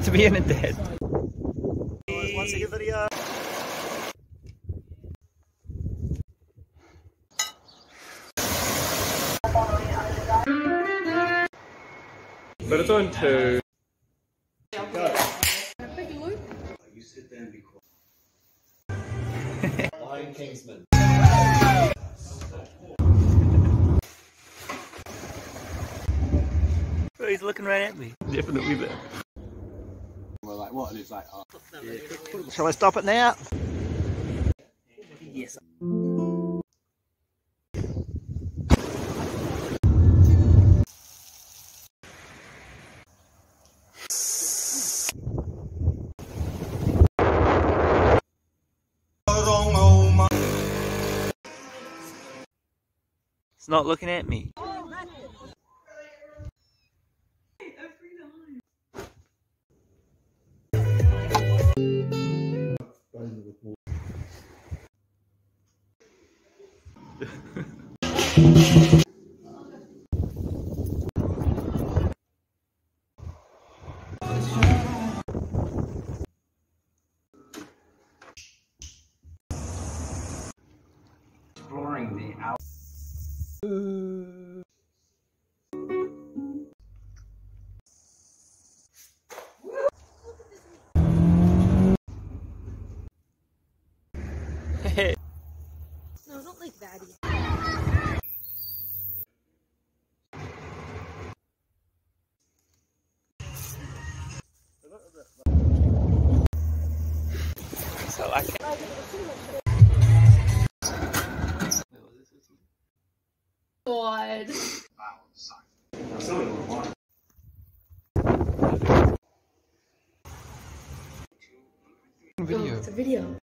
to be in a dead. Once again, video. But it's on two. Go. You sit there and be quiet. Lion Kingsman. Oh, he's looking right at me. Definitely there. We're like, what? And it's like, oh. Yeah. Shall I stop it now? Yes. It's not looking at me. Exploring the out. No, don't like that. So I can't. God. Video. It's a video.